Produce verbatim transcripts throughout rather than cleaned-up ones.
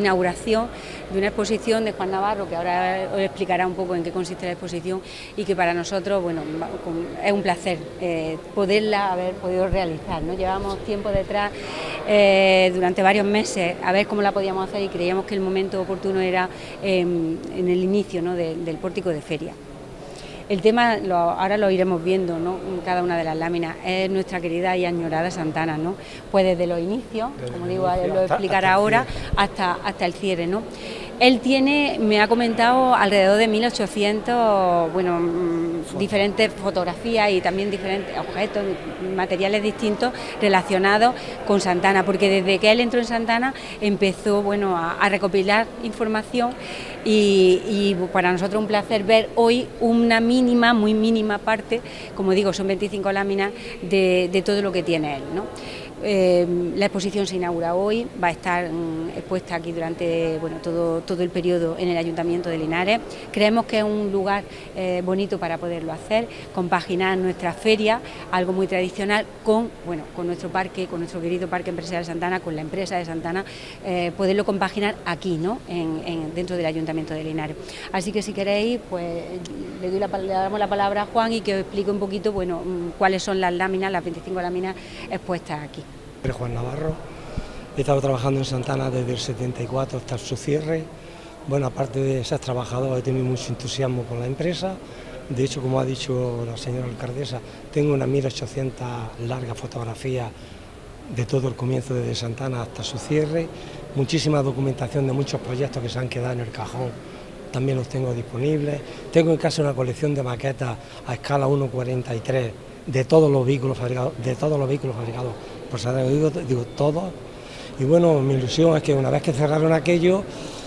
inauguración de una exposición de Juan Navarro, que ahora os explicará un poco en qué consiste la exposición, y que para nosotros, bueno, es un placer eh, poderla haber podido realizar, ¿no? Llevamos tiempo detrás, eh, durante varios meses, a ver cómo la podíamos hacer, y creíamos que el momento oportuno era eh, en el inicio, ¿no?, de, del pórtico de feria. El tema, lo, ahora lo iremos viendo, ¿no?, cada una de las láminas, es nuestra querida y añorada Santana, ¿no? Pues desde los inicios, desde como digo, inicio, lo explicará ahora, hasta, hasta el cierre, ¿no? Él tiene, me ha comentado, alrededor de mil ochocientos, bueno, diferentes fotografías y también diferentes objetos, materiales distintos relacionados con Santana, porque desde que él entró en Santana empezó, bueno, a, a recopilar información y, y para nosotros un placer ver hoy una mínima, muy mínima parte, como digo, son veinticinco láminas de, de todo lo que tiene él, ¿no? Eh, la exposición se inaugura hoy, va a estar mm, expuesta aquí durante bueno, todo, todo el periodo en el Ayuntamiento de Linares. Creemos que es un lugar eh, bonito para poderlo hacer, compaginar nuestra feria, algo muy tradicional, con, bueno, con nuestro parque, con nuestro querido Parque Empresarial Santana, con la empresa de Santana, eh, poderlo compaginar aquí, ¿no?, en, en, dentro del Ayuntamiento de Linares. Así que si queréis, pues le, doy la, le damos la palabra a Juan y que os explique un poquito, bueno, cuáles son las láminas, las veinticinco láminas expuestas aquí. Juan Navarro, he estado trabajando en Santana desde el setenta y cuatro hasta su cierre. Bueno, aparte de ser trabajador, he tenido mucho entusiasmo con la empresa. De hecho, como ha dicho la señora alcaldesa, tengo unas mil ochocientas largas fotografías de todo el comienzo desde Santana hasta su cierre. Muchísima documentación de muchos proyectos que se han quedado en el cajón, también los tengo disponibles. Tengo en casa una colección de maquetas a escala uno cuarenta y tres de todos los vehículos fabricados, de todos los vehículos fabricados por Santana, digo, digo todos. Y bueno, mi ilusión es que una vez que cerraron aquello,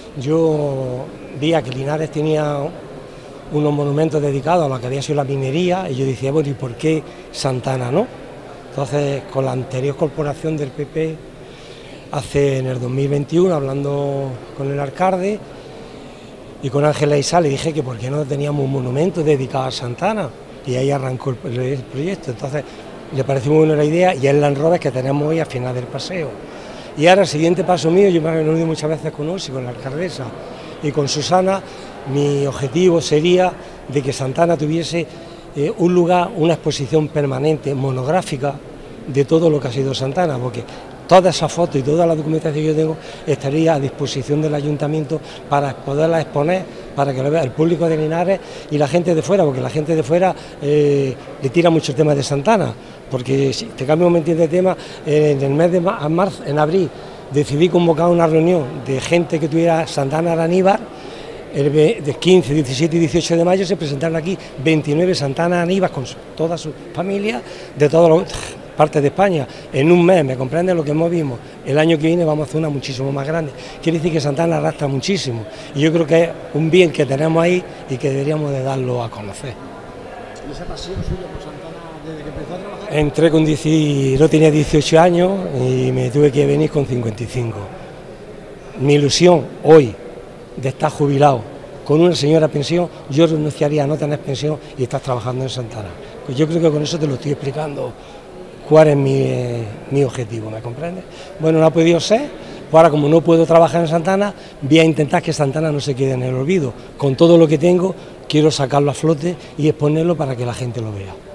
yo vi que Linares tenía unos monumentos dedicados a lo que había sido la minería, y yo decía, bueno, ¿y por qué Santana, no? Entonces, con la anterior corporación del P P, hace en el dos mil veintiuno, hablando con el alcalde y con Ángela Isá, le dije que por qué no teníamos un monumento dedicado a Santana, y ahí arrancó el, el proyecto. Entonces le pareció muy buena la idea, y es el Land Rover que tenemos hoy al final del paseo. Y ahora el siguiente paso mío, yo me he reunido muchas veces con Ursi, con la alcaldesa y con Susana. Mi objetivo sería de que Santana tuviese eh, un lugar, una exposición permanente, monográfica, de todo lo que ha sido Santana, porque todas esas fotos y toda la documentación que yo tengo estaría a disposición del ayuntamiento para poderla exponer, para que lo vea el público de Linares y la gente de fuera, porque la gente de fuera eh, le tira mucho el tema de Santana, porque si te cambio un momentito de tema, eh, en el mes de marzo, en abril, decidí convocar una reunión de gente que tuviera Santana Aníbar. El de quince, diecisiete y dieciocho de mayo se presentaron aquí veintinueve Santana Aníbar con su, toda su familia de todas partes de España. En un mes, me comprende lo que movimos. El año que viene vamos a hacer una muchísimo más grande. Quiere decir que Santana arrastra muchísimo, y yo creo que es un bien que tenemos ahí y que deberíamos de darlo a conocer. ¿Y esa pasión suya por Santana desde que empezó a trabajar? Entré con diez, no tenía dieciocho años y me tuve que venir con cincuenta y cinco. Mi ilusión hoy de estar jubilado con una señora pensión, yo renunciaría a no tener pensión y estar trabajando en Santana. Pues yo creo que con eso te lo estoy explicando cuál es mi, eh, mi objetivo, ¿me comprendes? Bueno, no ha podido ser, pues ahora como no puedo trabajar en Santana, voy a intentar que Santana no se quede en el olvido. Con todo lo que tengo, quiero sacarlo a flote y exponerlo para que la gente lo vea.